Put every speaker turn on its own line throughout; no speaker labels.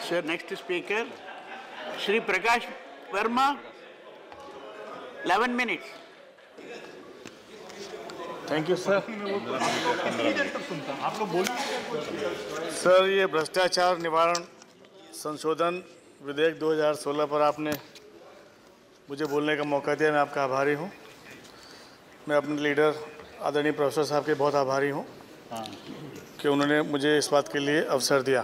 Sir, next speaker, Shri Prakash Verma, 11 minutes.
Thank you sir. Sir, ये भ्रष्टाचार निवारण संशोधन विधेयक 2016 पर आपने मुझे बोलने का मौका दिया, मैं आपका आभारी हूँ। मैं अपने लीडर आदरणीय प्रोफेसर साहब के बहुत आभारी हूँ कि उन्होंने मुझे इस बात के लिए अवसर दिया।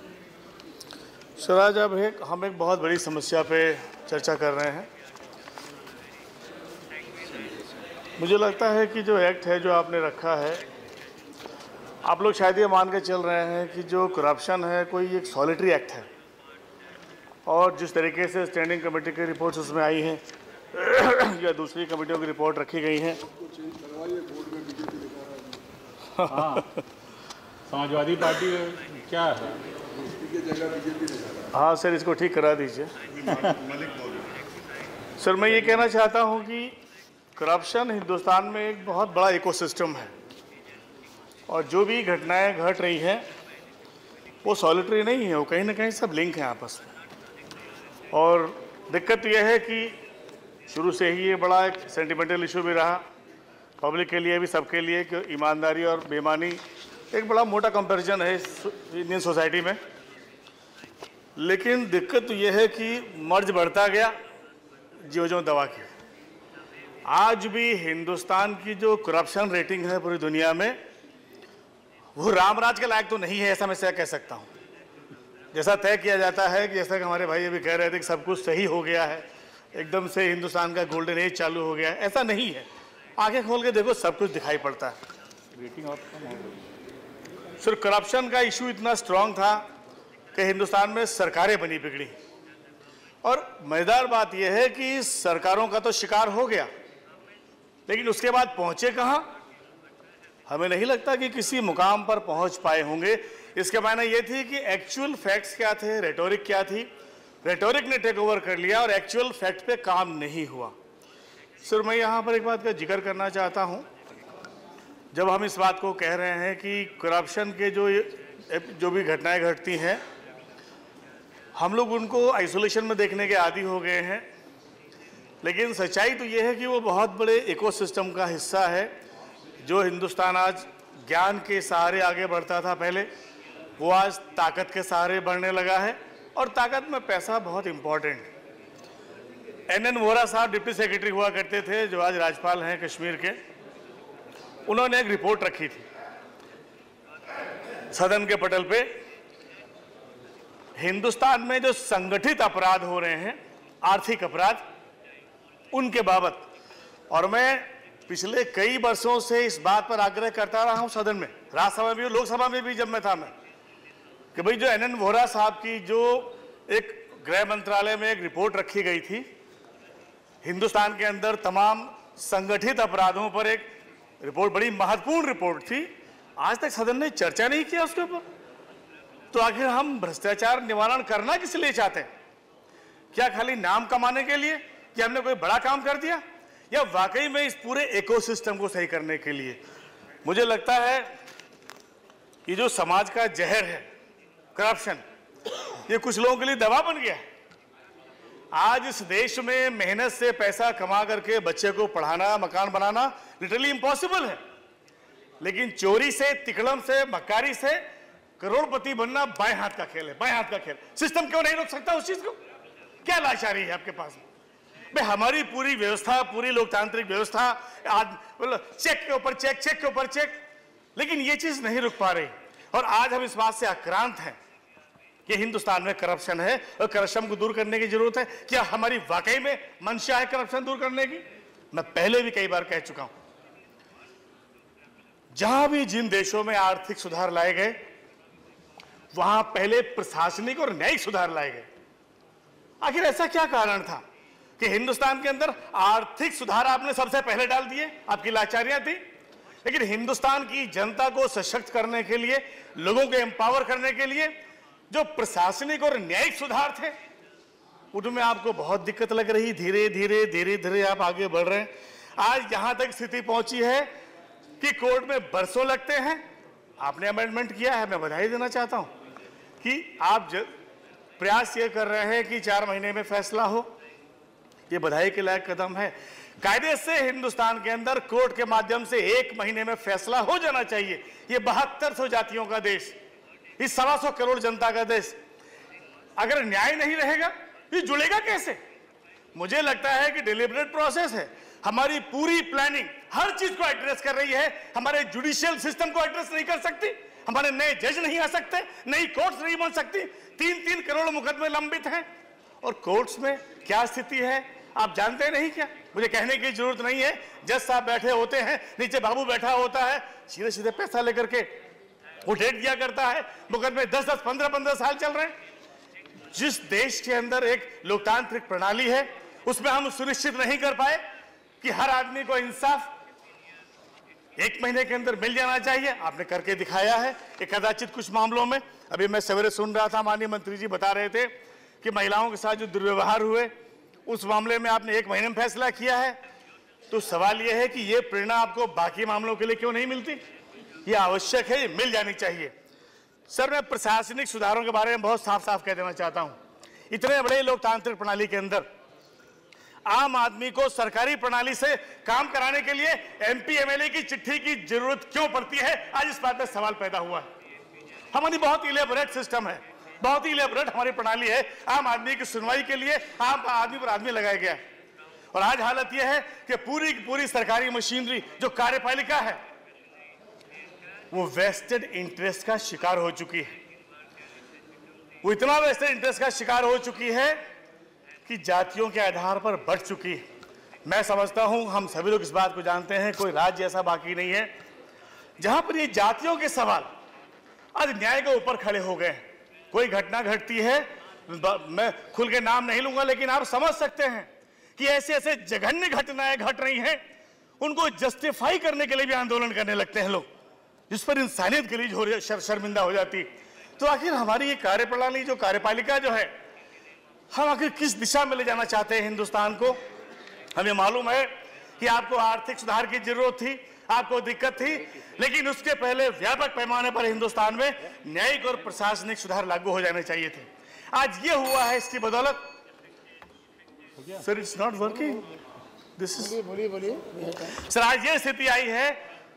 सर, आज अब हम एक बहुत बड़ी समस्या पे चर्चा कर रहे हैं। मुझे लगता है कि जो एक्ट है जो आपने रखा है, आप लोग शायद ये मान के चल रहे हैं कि जो करप्शन है कोई एक सॉलिटरी एक्ट है, और जिस तरीके से स्टैंडिंग कमेटी की रिपोर्ट्स उसमें आई हैं या दूसरी कमेटियों की रिपोर्ट रखी गई हैं।
हाँ, समाजवादी पार्टी क्या है?
हाँ सर, इसको ठीक करा दीजिए। सर, मैं ये कहना चाहता हूँ कि करप्शन हिंदुस्तान में एक बहुत बड़ा इकोसिस्टम है, और जो भी घटनाएं घट रही हैं वो सॉलिटरी नहीं है, वो कहीं ना कहीं सब लिंक हैं आपस में। और दिक्कत यह है कि शुरू से ही ये बड़ा एक सेंटिमेंटल इशू भी रहा पब्लिक के लिए भी, सबके लिए, कि ईमानदारी और बेईमानी एक बड़ा मोटा कंपैरिजन है इंडियन सोसाइटी में। लेकिन दिक्कत यह है कि मर्ज बढ़ता गया ज्यों-ज्यों दवा की। आज भी हिंदुस्तान की जो करप्शन रेटिंग है पूरी दुनिया में, वो रामराज के लायक तो नहीं है, ऐसा मैं कह सकता हूँ। जैसा तय किया जाता है कि जैसा कि हमारे भाई अभी कह रहे थे कि सब कुछ सही हो गया है, एकदम से हिंदुस्तान का गोल्डन एज चालू हो गया है, ऐसा नहीं है। आंखें खोल के देखो, सब कुछ दिखाई पड़ता है।
रेटिंग और कम हो गई।
सिर्फ करप्शन का इशू इतना स्ट्रांग था कि हिंदुस्तान में सरकारें बनी बिगड़ी। और मजेदार बात यह है कि सरकारों का तो शिकार हो गया, लेकिन उसके बाद पहुंचे कहां? हमें नहीं लगता कि किसी मुकाम पर पहुंच पाए होंगे। इसके मायने ये थी कि एक्चुअल फैक्ट्स क्या थे, रेटोरिक क्या थी। रेटोरिक ने टेक ओवर कर लिया और एक्चुअल फैक्ट पे काम नहीं हुआ। सिर्फ मैं यहाँ पर एक बात का जिक्र करना चाहता हूँ। जब हम इस बात को कह रहे हैं कि करप्शन के जो भी घटनाएं घटती हैं, हम लोग उनको आइसोलेशन में देखने के आदी हो गए हैं, लेकिन सच्चाई तो ये है कि वो बहुत बड़े इकोसिस्टम का हिस्सा है। जो हिंदुस्तान आज ज्ञान के सहारे आगे बढ़ता था पहले, वो आज ताकत के सहारे बढ़ने लगा है, और ताकत में पैसा बहुत इम्पोर्टेंट है। NN वोरा साहब डिप्टी सेक्रेटरी हुआ करते थे, जो आज राज्यपाल हैं कश्मीर के। उन्होंने एक रिपोर्ट रखी थी सदन के पटल पे, हिंदुस्तान में जो संगठित अपराध हो रहे हैं, आर्थिक अपराध, उनके बाबत। और मैं पिछले कई वर्षों से इस बात पर आग्रह करता रहा हूं सदन में, राज्यसभा में भी, लोकसभा में भी जब मैं था, कि भाई जो NN वोरा साहब की जो एक गृह मंत्रालय में एक रिपोर्ट रखी गई थी, हिंदुस्तान के अंदर तमाम संगठित अपराधों पर एक रिपोर्ट, बड़ी महत्वपूर्ण रिपोर्ट थी, आज तक सदन ने चर्चा नहीं किया उसके ऊपर। तो आखिर हम भ्रष्टाचार निवारण करना किस लिए चाहते हैं? क्या खाली नाम कमाने के लिए कि हमने कोई बड़ा काम कर दिया, या वाकई में इस पूरे इकोसिस्टम को सही करने के लिए? मुझे लगता है कि जो समाज का जहर है करप्शन, ये कुछ लोगों के लिए दवा बन गया है। आज इस देश में मेहनत से पैसा कमा करके बच्चे को पढ़ाना, मकान बनाना लिटरली इम्पॉसिबल है, लेकिन चोरी से, तिकड़म से, मक्कारी से करोड़पति बनना बाएं हाथ का खेल है, बाएं हाथ का खेल। सिस्टम क्यों नहीं रोक सकता उस चीज को? क्या लाचारी है आपके पास में? भाई, हमारी पूरी व्यवस्था, पूरी लोकतांत्रिक व्यवस्था, आज चेक के ऊपर चेक, चेक के ऊपर चेक, लेकिन ये चीज नहीं रुक पा रही। और आज हम इस बात से आक्रांत हैं कि हिंदुस्तान में करप्शन है और करप्शन को दूर करने की जरूरत है। क्या हमारी वाकई में मंशा है करप्शन दूर करने की? मैं पहले भी कई बार कह चुका हूं, जहां भी जिन देशों में आर्थिक सुधार लाए गए, वहां पहले प्रशासनिक और न्यायिक सुधार लाए गए। आखिर ऐसा क्या कारण था कि हिंदुस्तान के अंदर आर्थिक सुधार आपने सबसे पहले डाल दिए? आपकी लाचारियां थी, लेकिन हिंदुस्तान की जनता को सशक्त करने के लिए, लोगों को एम्पावर करने के लिए जो प्रशासनिक और न्यायिक सुधार थे, उनमें आपको बहुत दिक्कत लग रही। धीरे धीरे धीरे धीरे आप आगे बढ़ रहे हैं। आज यहां तक स्थिति पहुंची है कि कोर्ट में बरसों लगते हैं। आपने अमेंडमेंट किया है, मैं बधाई देना चाहता हूं कि आप प्रयास ये कर रहे हैं कि 4 महीने में फैसला हो, ये बधाई के लायक कदम है। कायदे से हिंदुस्तान के अंदर कोर्ट के माध्यम से 1 महीने में फैसला हो जाना चाहिए। ये 7200 जातियों का देश, इस 125 करोड़ जनता का देश, अगर न्याय नहीं रहेगा ये जुड़ेगा कैसे? मुझे लगता है कि डिलिबरेट प्रोसेस है। हमारी पूरी प्लानिंग हर चीज को एड्रेस कर रही है। हमारे जुडिशियल सिस्टम को एड्रेस नहीं कर सकती, हमारे नए जज नहीं आ सकते, नई कोर्ट्स नहीं बन सकती। 3-3 करोड़ मुकदमे लंबित हैं और कोर्ट्स में क्या स्थिति है आप जानते नहीं क्या? मुझे कहने की जरूरत नहीं है। जज साहब बैठे होते हैं, नीचे बाबू बैठा होता है, सीधे सीधे पैसा लेकर के वो डेट दिया करता है। मुकदमे 10-10, 15-15 साल चल रहे हैं। जिस देश के अंदर एक लोकतांत्रिक प्रणाली है उसमें हम सुनिश्चित नहीं कर पाए कि हर आदमी को इंसाफ 1 महीने के अंदर मिल जाना चाहिए। आपने करके दिखाया है एक कदाचित कुछ मामलों में। अभी मैं सवेरे सुन रहा था, माननीय मंत्री जी बता रहे थे कि महिलाओं के साथ जो दुर्व्यवहार हुए उस मामले में आपने 1 महीने में फैसला किया है। तो सवाल यह है कि यह प्रेरणा आपको बाकी मामलों के लिए क्यों नहीं मिलती? यह आवश्यक है, ये मिल जानी चाहिए। सर, मैं प्रशासनिक सुधारों के बारे में बहुत साफ साफ कह देना चाहता हूं। इतने बड़े लोकतांत्रिक प्रणाली के अंदर आम आदमी को सरकारी प्रणाली से काम कराने के लिए MP MLA की चिट्ठी की जरूरत क्यों पड़ती है? आज इस बात पर सवाल पैदा हुआ है। हमारी बहुत इलेबोरेट सिस्टम है, बहुत ही इलेबोरेट हमारी प्रणाली है। आम आदमी की सुनवाई के लिए आम आदमी पर आदमी लगाया गया है और आज हालत यह है कि पूरी की पूरी सरकारी मशीनरी जो कार्यपालिका है वो वेस्टेड इंटरेस्ट का शिकार हो चुकी है। वो इतना वेस्टेड इंटरेस्ट का शिकार हो चुकी है कि जातियों के आधार पर बढ़ चुकी है। मैं समझता हूं हम सभी लोग इस बात को जानते हैं, कोई राज्य ऐसा बाकी नहीं है जहां पर ये जातियों के सवाल आज न्याय के ऊपर खड़े हो गए हैं। कोई घटना घटती है, मैं खुल के नाम नहीं लूंगा, लेकिन आप समझ सकते हैं कि ऐसे ऐसे जघन्य घटनाएं घट रही हैं, उनको जस्टिफाई करने के लिए भी आंदोलन करने लगते हैं लोग, जिस पर इंसानियत गिलीज हो रही, शर्मिंदा हो जाती। तो आखिर हमारी ये कार्यप्रणाली जो कार्यपालिका जो है, हम आखिर किस दिशा में ले जाना चाहते हैं हिंदुस्तान को? हमें मालूम है कि आपको आर्थिक सुधार की जरूरत थी, आपको दिक्कत थी, लेकिन उसके पहले व्यापक पैमाने पर हिंदुस्तान में न्यायिक और प्रशासनिक सुधार लागू हो जाने चाहिए थे। आज ये हुआ है, इसकी बदौलत। Sir, it's not working, this is, बोलिए। सर, आज ये स्थिति आई है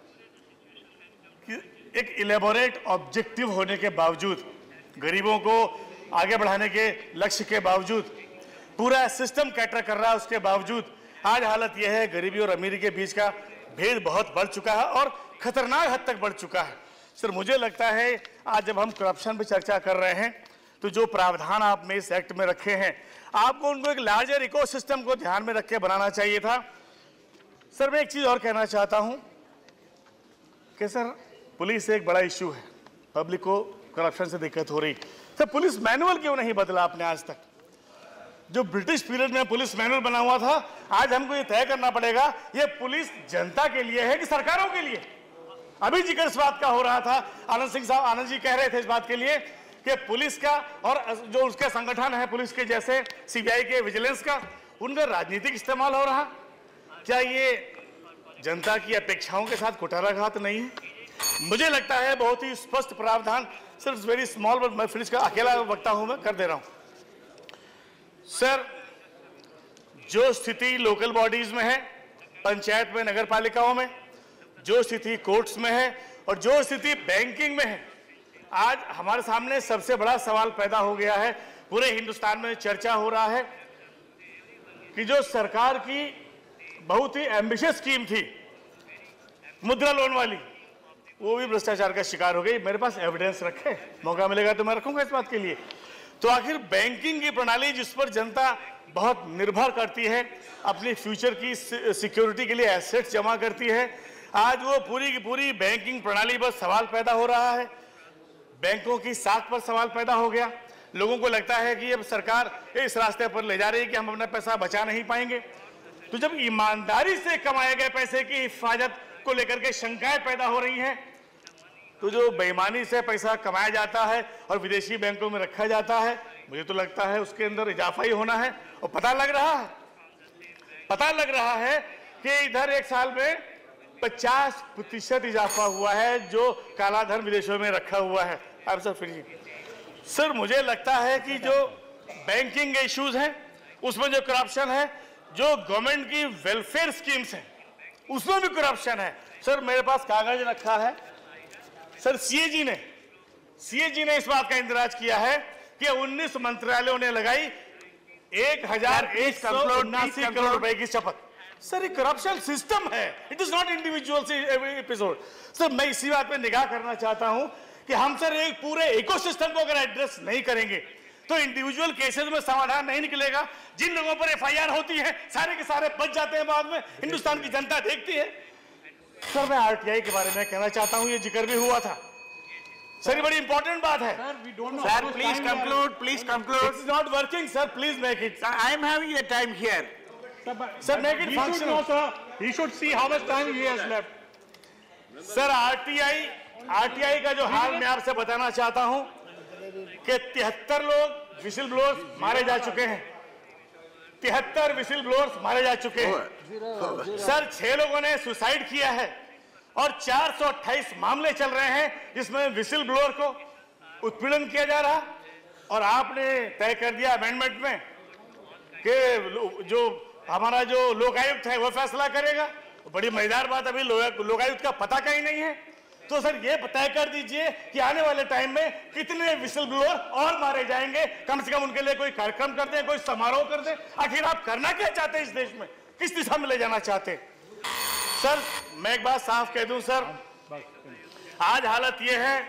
कि एक इलेबोरेट ऑब्जेक्टिव होने के बावजूद, गरीबों को आगे बढ़ाने के लक्ष्य के बावजूद, पूरा सिस्टम कैटर कर रहा है, उसके बावजूद आज हालत यह है गरीबी और अमीरी के बीच का भेद बहुत बढ़ चुका है और खतरनाक हद तक बढ़ चुका है। सर, मुझे लगता है आज जब हम करप्शन पर चर्चा कर रहे हैं तो जो प्रावधान आपने इस एक्ट में रखे हैं, आपको उनको एक लार्जर इकोसिस्टम को ध्यान में रख के बनाना चाहिए था। सर, मैं एक चीज और कहना चाहता हूं कि सर, पुलिस एक बड़ा इश्यू है, पब्लिक को करप्शन से दिक्कत हो रही। सर, पुलिस मैनुअल क्यों नहीं बदला आपने आज तक? जो ब्रिटिश पीरियड में पुलिस मैनुअल बना हुआ था, आज हमको ये तय करना पड़ेगा ये पुलिस जनता के लिए है कि सरकारों के लिए? अभी जिक्र इस बात का हो रहा था, आनंद जी कह रहे थे इस बात के लिए कि पुलिस का और जो उसके संगठन है पुलिस के जैसे CBI के, विजिलेंस का, उनका राजनीतिक इस्तेमाल हो रहा। क्या ये जनता की अपेक्षाओं के साथ कुठाराघात नहीं है? मुझे लगता है बहुत ही स्पष्ट प्रावधान। सिर्फ वेरी स्मॉल, बट मैं फिनिश का अकेला वक्ता हूं, मैं कर दे रहा हूं। सर, जो स्थिति लोकल बॉडीज में है, पंचायत में, नगर पालिकाओं में, जो स्थिति कोर्ट्स में है और जो स्थिति बैंकिंग में है, आज हमारे सामने सबसे बड़ा सवाल पैदा हो गया है। पूरे हिंदुस्तान में चर्चा हो रहा है कि जो सरकार की बहुत ही एम्बिशियस स्कीम थी मुद्रा लोन वाली, वो भी भ्रष्टाचार का शिकार हो गई। मेरे पास एविडेंस रखे, मौका मिलेगा तो मैं रखूंगा इस बात के लिए। तो आखिर बैंकिंग की प्रणाली जिस पर जनता बहुत निर्भर करती है, अपनी फ्यूचर की सिक्योरिटी के लिए एसेट्स जमा करती है, आज वो पूरी की पूरी बैंकिंग प्रणाली पर सवाल पैदा हो रहा है। बैंकों की साख पर सवाल पैदा हो गया। लोगों को लगता है कि अब सरकार इस रास्ते पर ले जा रही है कि हम अपना पैसा बचा नहीं पाएंगे। तो जब ईमानदारी से कमाए गए पैसे की हिफाजत को लेकर के शंकाएं पैदा हो रही हैं, तो जो बेईमानी से पैसा कमाया जाता है और विदेशी बैंकों में रखा जाता है, मुझे तो लगता है उसके अंदर इजाफा ही होना है। और पता लग रहा है कि इधर एक साल में 50% इजाफा हुआ है जो काला धन विदेशों में रखा हुआ है। आप सब फिर सर मुझे लगता है कि जो बैंकिंग इश्यूज हैं उसमें जो करप्शन है, जो गवर्नमेंट की वेलफेयर स्कीम्स हैं उसमें भी करप्शन है। सर मेरे पास कागज रखा है। सर सीएजी ने इस बात का इंदराज किया है कि 19 मंत्रालयों ने लगाई 1179 करोड़ रुपए की शपथ। सर ये करप्शन सिस्टम है, it is not individual episode. Sir मैं इसी बात पे निगाह करना चाहता हूं कि हम सर एक पूरे इकोसिस्टम को अगर एड्रेस नहीं करेंगे तो इंडिविजुअल केसेस में समाधान नहीं निकलेगा। जिन लोगों पर एफआईआर होती है सारे के सारे बच जाते हैं, बाद में हिंदुस्तान की जनता देखती है। सर मैं आरटीआई के बारे में कहना चाहता हूं, ये जिक्र भी हुआ था। सर ये बड़ी इंपॉर्टेंट बात है।
Sir, please conclude. Please conclude.
It's not working, sir. Please make it.
I am having a time here.
Sir, make it functional.
He should see how much time he has left.
Sir RTI का जो हाल मैं आपसे बताना चाहता हूं कि 73 लोग whistle blowers मारे जा चुके हैं। 73 विसिल ब्लोअर्स मारे जा चुके हैं। सर 6 लोगों ने सुसाइड किया है और 428 मामले चल रहे हैं जिसमें विसिल ब्लोअर को उत्पीड़न किया जा रहा। और आपने तय कर दिया अमेंडमेंट में कि जो हमारा जो लोकायुक्त है वो फैसला करेगा। बड़ी मजेदार बात, अभी लोकायुक्त का पता कहीं नहीं है। तो सर ये तय कर दीजिए कि आने वाले टाइम में कितने विसिल ब्लोअर और मारे जाएंगे। कम से कम उनके लिए कोई कार्यक्रम कर दें, कोई समारोह कर दें। आखिर आप करना क्या चाहते हैं इस देश में, किस दिशा में ले जाना चाहते हैं? सर मैं एक बात साफ कह दूं सर, आज हालत यह है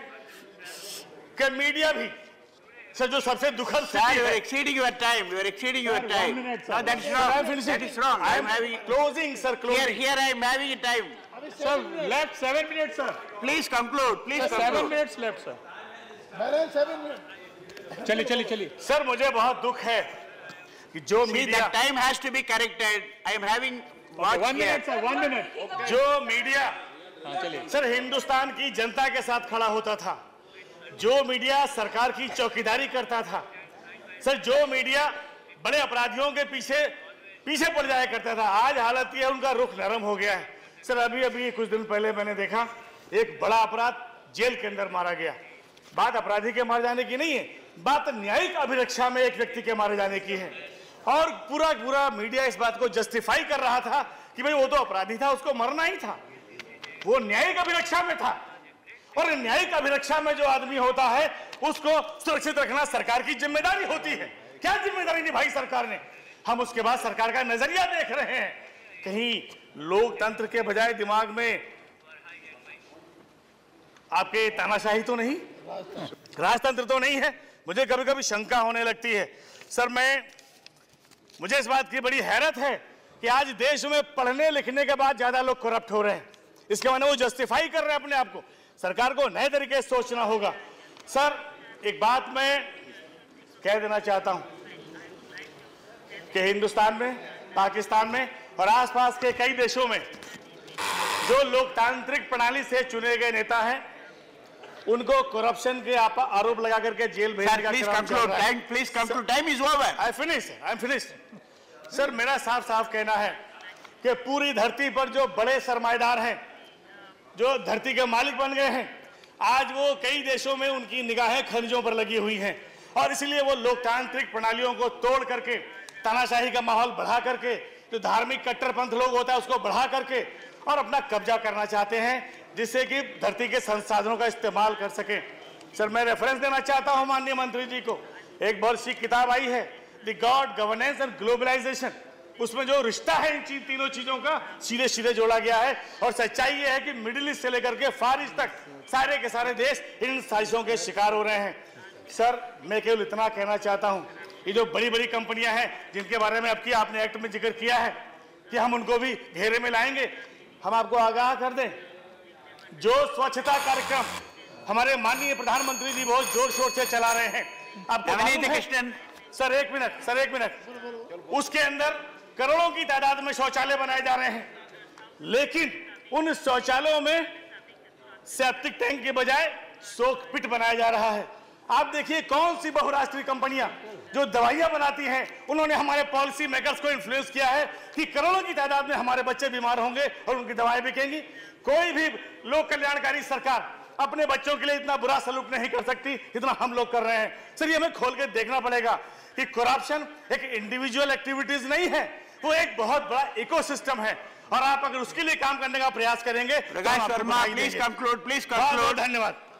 कि मीडिया भी सर जो सबसे दुखद
Sir, you are exceeding your time. You are exceeding your time. No, that is wrong. That is wrong. I am having
closing, sir. Closing.
here. I am having a time.
Sir, left 7 minutes, sir.
Please conclude. Please
Sir, 7
conclude.
minutes left, sir.
7 minutes.
चलिए।
Sir मुझे बहुत दुख है कि जो
See,
media
that time has to be corrected. I am having watch
1
here.
minute, sir. 1 minute.
जो media
हाँ चलिए।
सर हिंदुस्तान की जनता के साथ खड़ा होता था, जो मीडिया सरकार की चौकीदारी करता था, सर जो मीडिया बड़े अपराधियों के पीछे पड़ जाया करता था, आज हालत यह उनका रुख नरम हो गया है। सर अभी कुछ दिन पहले मैंने देखा एक बड़ा अपराध जेल के अंदर मारा गया। बात अपराधी के मारे जाने की नहीं है, बात न्यायिक अभिरक्षा में एक व्यक्ति के मारे जाने की है। और पूरा मीडिया इस बात को जस्टिफाई कर रहा था कि भाई वो तो अपराधी था, उसको मरना ही था, वो न्यायिक अभिरक्षा में था। और न्यायिक अभिरक्षा में जो आदमी होता है उसको सुरक्षित रखना सरकार की जिम्मेदारी होती है। क्या जिम्मेदारी निभाई सरकार ने? हम उसके बाद सरकार का नजरिया देख रहे हैं। कहीं लोकतंत्र के बजाय दिमाग में आपके तानाशाही तो नहीं, राजतंत्र तो नहीं है? मुझे कभी कभी शंका होने लगती है। सर मुझे इस बात की बड़ी हैरत है कि आज देश में पढ़ने लिखने के बाद ज्यादा लोग करप्ट हो रहे हैं। इसके माने वो जस्टिफाई कर रहे हैं अपने आप को। सरकार को नए तरीके से सोचना होगा। सर एक बात मैं कह देना चाहता हूं कि हिंदुस्तान में, पाकिस्तान में और आसपास के कई देशों में जो लोकतांत्रिक प्रणाली से चुने गए नेता हैं उनको करप्शन के आरोप लगा करके जेल भेजने का
Please conclude. Please conclude. Time is over.
I finished. Sir मेरा साफ कहना है कि पूरी धरती पर जो बड़े सरमाएदार हैं, जो धरती के मालिक बन गए हैं, आज वो कई देशों में उनकी निगाहें खनिजों पर लगी हुई हैं और इसलिए वो लोकतांत्रिक प्रणालियों को तोड़ करके, तानाशाही का माहौल बढ़ा करके, जो धार्मिक कट्टरपंथ लोग होता है उसको बढ़ा करके और अपना कब्जा करना चाहते हैं, जिससे कि धरती के संसाधनों का इस्तेमाल कर सके। सर मैं रेफरेंस देना चाहता हूं माननीय मंत्री जी को, एक बहुत सी किताब आई है the god, governance and globalisation. उसमें जो रिश्ता है इन तीनों चीजों का सीधे जोड़ा गया है और सच्चाई ये है कि मिडिल ईस्ट से लेकर के फार ईस्ट तक सारे के सारे देश इन साजिशों के शिकार हो रहे हैं। सर मैं केवल इतना कहना चाहता हूं, ये जो बड़ी बड़ी कंपनियां हैं जिनके बारे में अब की आपने एक्ट में जिक्र किया है कि हम उनको भी घेरे में लाएंगे, हम आपको आगाह कर दें, जो स्वच्छता कार्यक्रम हमारे माननीय प्रधानमंत्री जी बहुत जोर शोर से चला रहे हैं, आपको मालूम है? सर एक मिनट, उसके अंदर करोड़ों की तादाद में शौचालय बनाए जा रहे हैं, लेकिन उन शौचालयों में सेप्टिक टैंक के बजाय सोक पिट बनाया जा रहा है। आप देखिए कौन सी बहुराष्ट्रीय कंपनियां जो दवाइयां बनाती हैं, उन्होंने हमारे पॉलिसी मेकर्स को इन्फ्लुएंस किया है कि करोड़ों की तादाद में हमारे बच्चे बीमार होंगे और उनकी दवाएं बिकेंगी। कोई भी लोक कल्याणकारी सरकार अपने बच्चों के लिए इतना बुरा सलूक नहीं कर सकती जितना हम लोग कर रहे हैं। सर ये हमें खोल के देखना पड़ेगा कि करप्शन एक इंडिविजुअल एक्टिविटीज नहीं है, वो एक बहुत बड़ा इकोसिस्टम है, और आप अगर उसके लिए काम करने का प्रयास करेंगे।
Prakash Verma, please conclude, please conclude.
धन्यवाद।